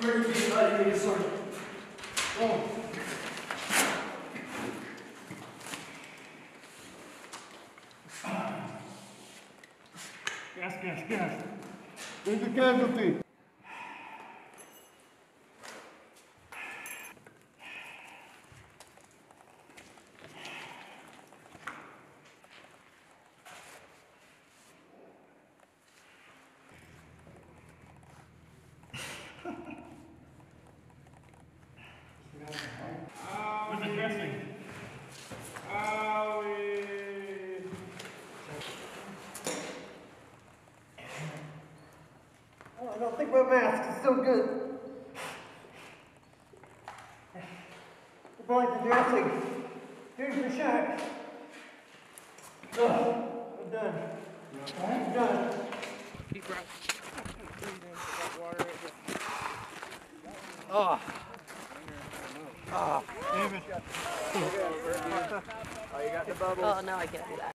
Gas. Into casualty. Where's the dressing? I don't think my mask is so good. We're going to dressing. Here's the shot. I'm done. I'm done. Keep right. Oh. Oh. Damn it. Oh, you got the bubbles. Oh, no, I can't do that.